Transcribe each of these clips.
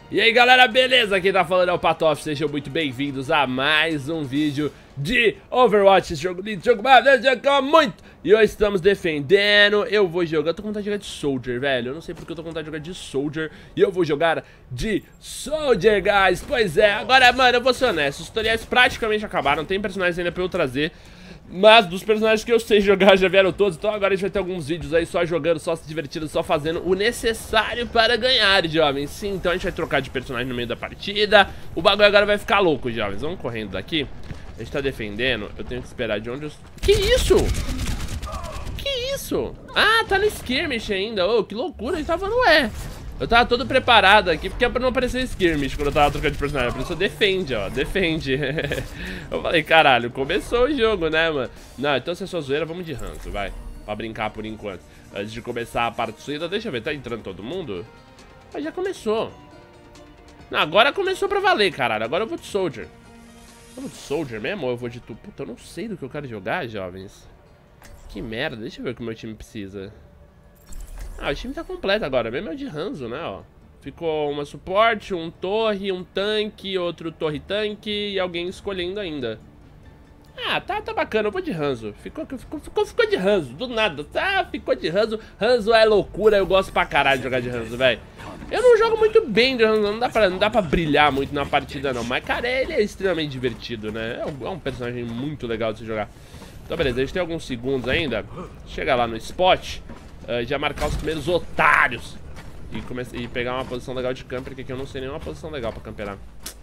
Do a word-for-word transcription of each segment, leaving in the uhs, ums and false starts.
E aí galera, beleza? Quem tá falando é o Patof, sejam muito bem-vindos a mais um vídeo de Overwatch, esse jogo lindo, jogo maravilhoso, jogo muito! E hoje estamos defendendo, eu vou jogar, eu tô com vontade de jogar de Soldier, velho, eu não sei porque eu tô com vontade de jogar de Soldier, e eu vou jogar de Soldier, guys, pois é, agora, mano, eu vou ser honesto, os tutoriais praticamente acabaram, tem personagens ainda pra eu trazer, mas dos personagens que eu sei jogar já vieram todos, então agora a gente vai ter alguns vídeos aí só jogando, só se divertindo, só fazendo o necessário para ganhar, jovens. Sim, então a gente vai trocar de personagem no meio da partida, o bagulho agora vai ficar louco, jovens. Vamos correndo daqui, a gente tá defendendo, eu tenho que esperar de onde eu... Que isso? Que isso? Ah, tá no skirmish ainda, ô, oh, que loucura, a gente tava no E. Eu tava todo preparado aqui, porque é pra não aparecer skirmish quando eu tava trocando de personagem. A pessoa defende, ó, defende. Eu falei, caralho, começou o jogo, né, mano? Não, então se é sua zoeira, vamos de ranço, vai. Pra brincar por enquanto. Antes de começar a partida, deixa eu ver, tá entrando todo mundo? Mas já começou. Não, agora começou pra valer, caralho. Agora eu vou de Soldier. Eu vou de Soldier mesmo ou eu vou de tu? Puta, eu não sei do que eu quero jogar, jovens. Que merda, deixa eu ver o que o meu time precisa. Ah, o time tá completo agora, mesmo é o de Hanzo, né, ó. Ficou uma suporte, um torre, um tanque, outro torre-tanque e alguém escolhendo ainda. Ah, tá, tá bacana, eu vou de Hanzo. Ficou, ficou, ficou, ficou de Hanzo, do nada, tá, ficou de Hanzo. Hanzo é loucura, eu gosto pra caralho de jogar de Hanzo, velho. Eu não jogo muito bem de Hanzo, não dá, pra, não dá pra brilhar muito na partida, não. Mas, cara, ele é extremamente divertido, né, é um, é um personagem muito legal de se jogar. Então, beleza, a gente tem alguns segundos ainda. Chega lá no spot. Uh, já marcar os primeiros otários e, comece... e pegar uma posição legal de camper, que aqui eu não sei nenhuma posição legal pra camperar.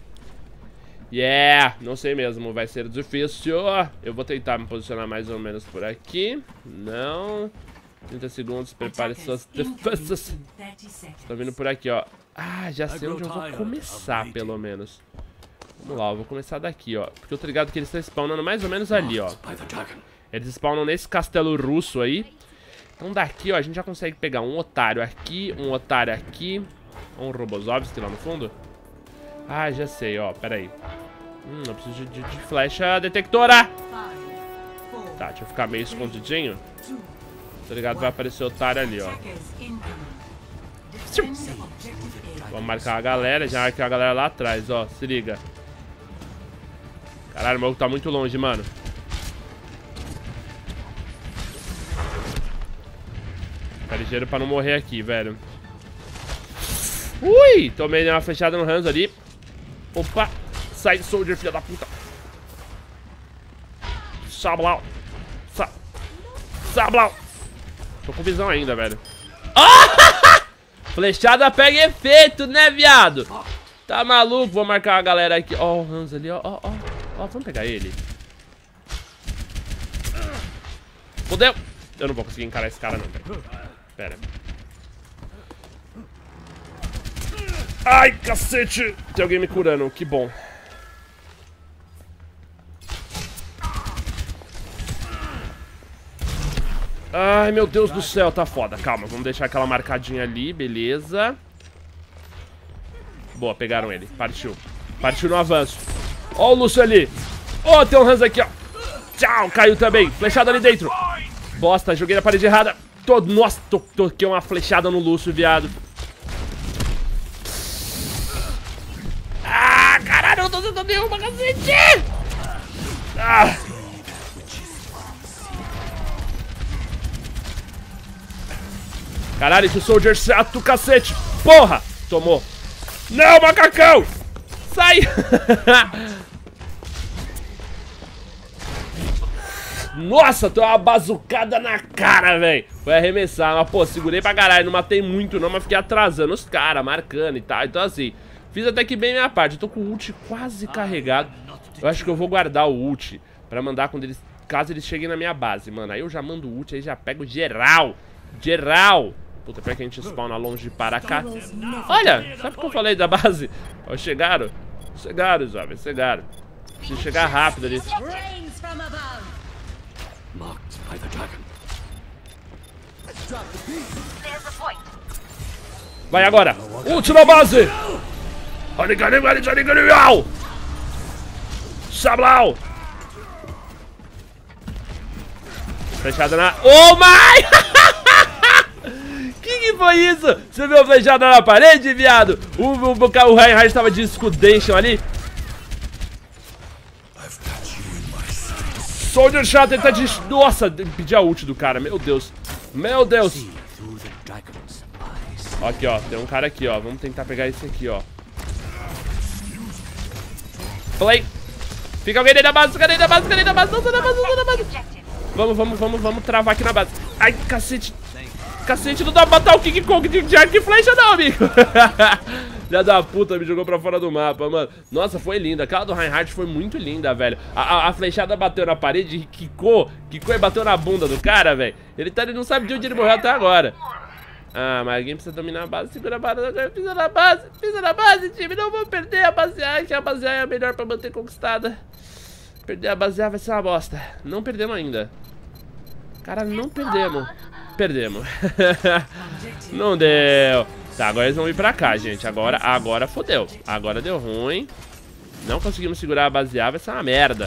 Yeah, não sei mesmo, vai ser difícil. Eu vou tentar me posicionar mais ou menos por aqui. Não. trinta segundos, prepare suas defesas. Estou vindo por aqui, ó. Ah, já sei onde eu vou começar, pelo menos. Vamos lá, eu vou começar daqui, ó. Porque eu tô ligado que eles estão spawnando mais ou menos ali, ó. Eles spawnam nesse castelo russo aí. Então daqui, ó, a gente já consegue pegar um otário aqui, um otário aqui, um Robozovski lá no fundo. Ah, já sei, ó, pera aí. Hum, eu preciso de, de, de flecha detectora. Tá, deixa eu ficar meio escondidinho. Tá ligado? Vai aparecer o otário ali, ó. Vamos marcar a galera, já marcar a galera lá atrás, ó, se liga. Caralho, o maluco tá muito longe, mano. Fica ligeiro pra não morrer aqui, velho. Ui! Tomei uma flechada no Hanzo ali. Opa! Sai, Soldier, filha da puta. Sablau. Sa Sablau. Tô com visão ainda, velho. Ah! Flechada pega efeito, né, viado? Tá maluco? Vou marcar a galera aqui. Ó, o Hanzo ali, ó, ó, ó. Ó, vamos pegar ele. Fudeu! Eu não vou conseguir encarar esse cara, não, velho. Pera. Ai, cacete! Tem alguém me curando, que bom. Ai, meu Deus do céu, tá foda. Calma, vamos deixar aquela marcadinha ali, beleza. Boa, pegaram ele. Partiu. Partiu no avanço. Ó o Lúcio ali. Ó, tem um Hanzo aqui, ó. Tchau, caiu também. Flechada ali dentro. Bosta, joguei na parede errada. Tô, nossa, tô, toquei uma flechada no Lúcio, viado. Ah, caralho, eu tô tentando derrubar, cacete! Ah. Caralho, que Soldier chato, cacete! Porra! Tomou. Não, macacão! Sai! Nossa, tô uma bazucada na cara, velho. Foi arremessar, mas pô, segurei pra caralho. Não matei muito não, mas fiquei atrasando os caras, marcando e tal. Então assim, fiz até que bem minha parte. Eu tô com o ult quase carregado. Eu acho que eu vou guardar o ult pra mandar quando eles... Caso eles cheguem na minha base, mano. Aí eu já mando o ult, aí já pego geral. Geral. Puta, pior que a gente spawna longe para cá. Olha, sabe o que eu falei da base? Ó, chegaram. Chegaram, jovens, chegaram. Preciso chegar rápido ali. Vai agora! Ult na base! Sablau! Fechada na... Oh my! Que que foi isso? Você viu a flechada na parede, viado? O, o, o, o Reinhardt tava de Scudation ali. Soldier chato, ele tá de... Nossa, pedi a ult do cara, meu Deus. Meu Deus. Aqui, ó, tem um cara aqui, ó. Vamos tentar pegar esse aqui, ó. Play. Fica alguém dentro da base, fica dentro da base, fica dentro da base. Não, não, na base, não, na base. Vamos, vamos, vamos, vamos travar aqui na base. Ai, cacete. Cacete, não dá pra matar o King Kong de, de arco e flecha não, amigo. Filha da puta, me jogou pra fora do mapa, mano. Nossa, foi linda. Aquela do Reinhardt foi muito linda, velho. A, a, a flechada bateu na parede e quicou. Quicou e bateu na bunda do cara, velho. Ele, tá, ele não sabe de onde ele morreu até agora. Ah, mas alguém precisa dominar a base. Segura a base, pisa na base. Pisa na base, time. Não vou perder a base A, que a base A é a melhor pra manter conquistada. Perder a base A vai ser uma bosta. Não perdemos ainda. Cara, não perdemos. Perdemos. Não deu. Tá, agora eles vão vir pra cá, gente. Agora, agora fodeu. Agora deu ruim. Não conseguimos segurar a base A, vai ser uma merda.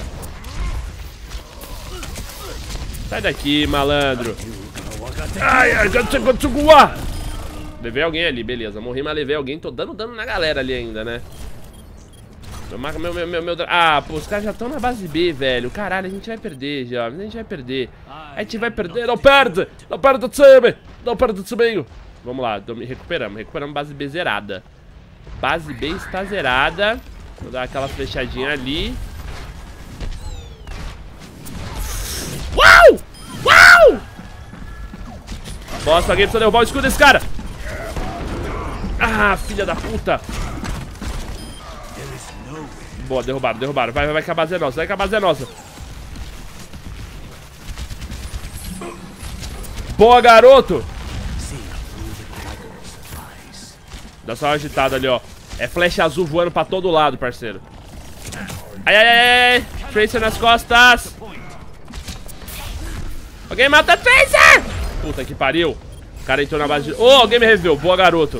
Sai daqui, malandro. Ai, ai, já chegou de Tsuguá. Levei alguém ali, beleza. Morri, mas levei alguém. Tô dando dano na galera ali ainda, né? Meu, meu, meu, meu... Ah, pô, os caras já estão na base B, velho. Caralho, a gente vai perder, jovens. A gente vai perder. A gente vai perder. Não perde. Não perde o time. Não perde o time. Vamos lá, recuperamos. Recuperamos base B zerada. Base B está zerada. Vou dar aquela flechadinha ali. Uau! Uau! Bosta, alguém precisa derrubar o escudo desse cara. Ah, filha da puta. Boa, derrubaram, derrubaram. Vai, vai, vai que a base é nossa. Vai que a base é nossa. Boa, garoto. Dá só uma agitada ali, ó. É flecha azul voando pra todo lado, parceiro. Ai, ai, ai, ai. Tracer nas costas. Alguém mata Tracer. Puta que pariu. O cara entrou na base de... Oh, alguém me reviveu. Boa, garoto.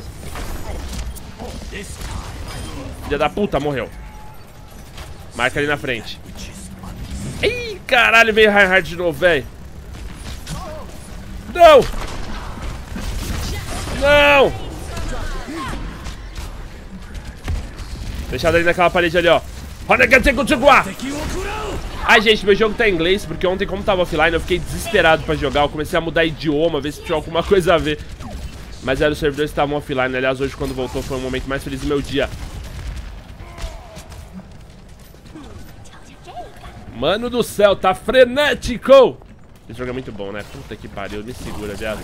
Filha da puta, morreu. Marca ali na frente. Ih, caralho, veio Reinhardt de novo, velho. Não! Não! Fechado ali naquela parede ali, ó. Ai, gente, meu jogo tá em inglês, porque ontem, como tava offline, eu fiquei desesperado pra jogar. Eu comecei a mudar idioma, ver se tinha alguma coisa a ver. Mas era os servidores que estavam offline. Aliás, hoje, quando voltou, foi o momento mais feliz do meu dia. Mano do céu, tá frenético! Esse jogo é muito bom, né? Puta que pariu, me segura, viado.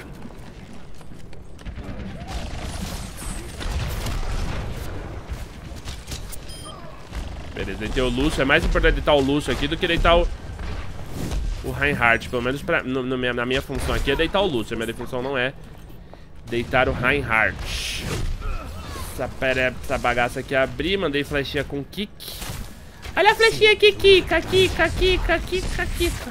Beleza, deitei o Lúcio. É mais importante deitar o Lúcio aqui do que deitar o... O Reinhardt. Pelo menos pra, no, no, na minha função aqui é deitar o Lúcio. A minha função não é deitar o Reinhardt. Essa, pera, essa bagaça aqui abri. Mandei flechinha com kick. Olha a flechinha aqui, Kika, Kika, Kika, Kika, Kika.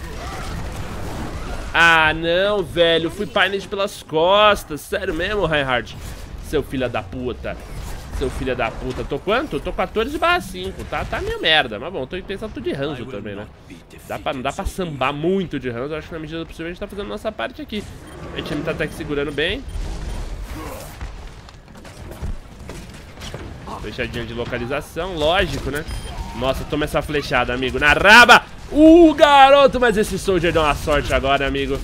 Ah, não, velho. Fui punish pelas costas. Sério mesmo, Reinhardt? Seu filho da puta. Seu filho da puta. Tô quanto? Tô quatorze barra cinco. Tá, tá meio merda. Mas bom, tô pensando tudo de ranjo também, né? Dá pra, não dá pra sambar muito de ranjo. Eu acho que na medida do possível a gente tá fazendo a nossa parte aqui. A gente tá até que segurando bem. Fechadinha de localização, lógico, né? Nossa, toma essa flechada, amigo. Na raba! Uh, garoto! Mas esse soldier deu uma sorte agora, amigo.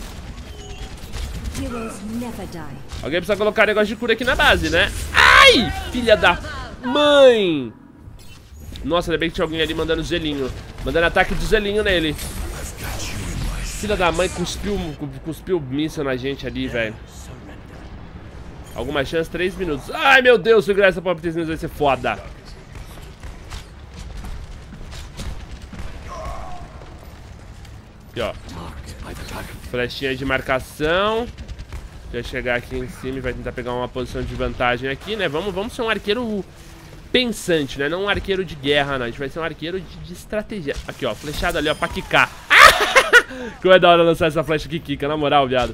Alguém precisa colocar negócio de cura aqui na base, né? Ai! Filha da mãe! Nossa, ainda bem que tinha alguém ali mandando gelinho. Mandando ataque de gelinho nele. Filha da mãe cuspiu, cuspiu míssil na gente ali, velho. Alguma chance? três minutos. Ai, meu Deus, segurar essa pop três minutos vai ser foda. Aqui, ó. Flechinha de marcação. Já chegar aqui em cima e vai tentar pegar uma posição de vantagem aqui, né? Vamos, vamos ser um arqueiro pensante, né? Não um arqueiro de guerra, não. A gente vai ser um arqueiro de, de estratégia. Aqui, ó. Flechada ali, ó, pra quicar. Como é da hora lançar essa flecha que quica, na moral, viado.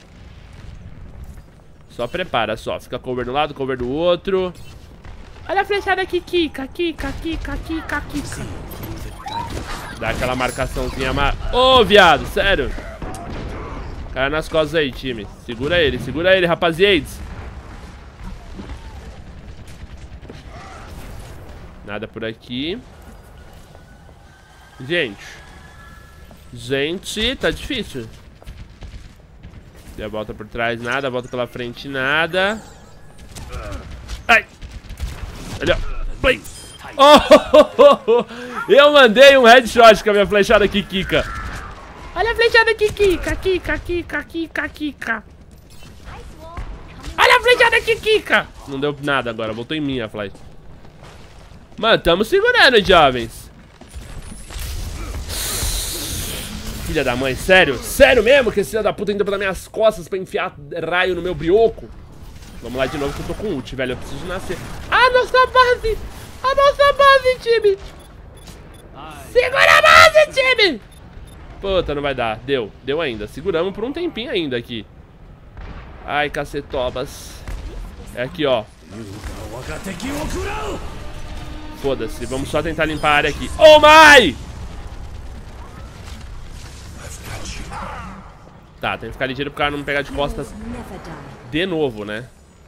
Só prepara, só. Fica cover do lado, cover do outro. Olha a flechada aqui, quica, quica, quica, quica, quica. Dá aquela marcaçãozinha. Mar... Ô, oh, viado, sério. Cara nas costas aí, time. Segura ele, segura ele, rapaziades. Nada por aqui. Gente. Gente, tá difícil. Deu a volta por trás, nada. Volta pela frente, nada. Ai. Ali, ó. Play. Oh, oh, oh, oh. Eu mandei um headshot com a minha flechada aqui, Kika. Olha a flechada aqui, Kika. Kika, Kika, Kika, Kika. Olha a flechada aqui, Kika. Não deu nada agora, voltou em mim a flecha. Mano, tamo segurando, jovens. Filha da mãe, sério? Sério mesmo que esse filho da puta entrou pelas minhas costas pra enfiar raio no meu brioco? Vamos lá de novo que eu tô com ult, velho. Eu preciso nascer. Ah, nossa base! A nossa base, time! Segura a base, time! Puta, não vai dar. Deu, deu ainda. Seguramos por um tempinho ainda aqui. Ai, cacetobas. É aqui, ó. Foda-se, vamos só tentar limpar a área aqui. Oh my! Tá, tem que ficar ligeiro pro cara não me pegar de costas de novo, né?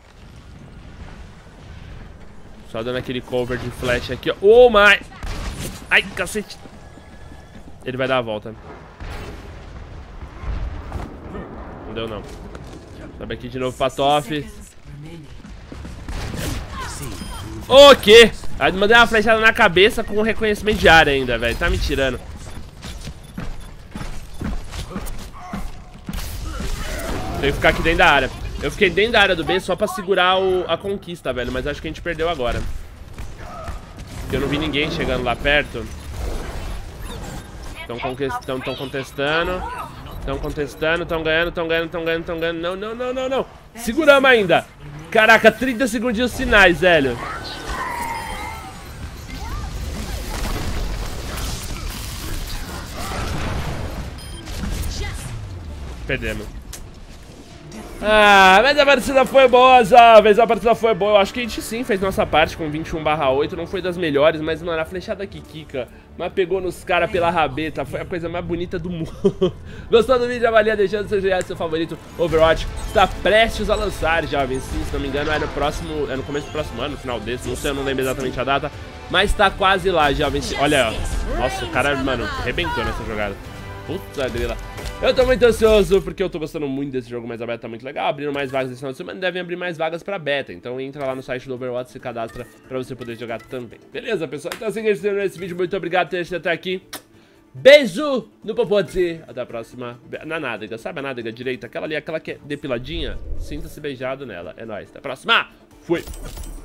Só dando aquele cover de flash aqui, ó. Oh my! Ai, cacete. Ele vai dar a volta. Não deu, não. Sobe aqui de novo pra Toff. O quê? Aí mandei uma flechada na cabeça com reconhecimento de área ainda, velho. Tá me tirando. Tem que ficar aqui dentro da área. Eu fiquei dentro da área do B só pra segurar o, a conquista, velho. Mas acho que a gente perdeu agora. Porque eu não vi ninguém chegando lá perto. Estão contestando. Estão contestando, estão ganhando, estão ganhando, estão ganhando, estão ganhando. Não, não, não, não, não. Seguramos ainda. Caraca, trinta segundinhos finais, velho. Perdemos. Ah, mas a partida foi boa, jovens. A partida foi boa. Eu acho que a gente sim fez nossa parte com vinte e um barra oito. Não foi das melhores, mas, mano, a flechada aqui, Kika. Mas pegou nos caras pela rabeta. Foi a coisa mais bonita do mundo. Gostou do vídeo? Avalia deixando seu joinha, seu favorito. Overwatch está prestes a lançar, jovens. Sim, se não me engano, é no próximo. É no começo do próximo ano, no final desse. Não sei, eu não lembro exatamente a data. Mas tá quase lá, jovens. Olha, ó. Nossa, o cara, mano, arrebentou nessa jogada. Puta grila. Eu tô muito ansioso porque eu tô gostando muito desse jogo, mas a beta tá muito legal. Abrindo mais vagas esse final de semana, devem abrir mais vagas pra beta. Então entra lá no site do Overwatch e se cadastra pra você poder jogar também. Beleza, pessoal? Então assim que a gente terminou esse vídeo. Muito obrigado por ter assistido até aqui. Beijo no popote. Até a próxima. Na nádega, sabe a nádega direita? Aquela ali, aquela que é depiladinha. Sinta-se beijado nela. É nóis. Até a próxima. Fui.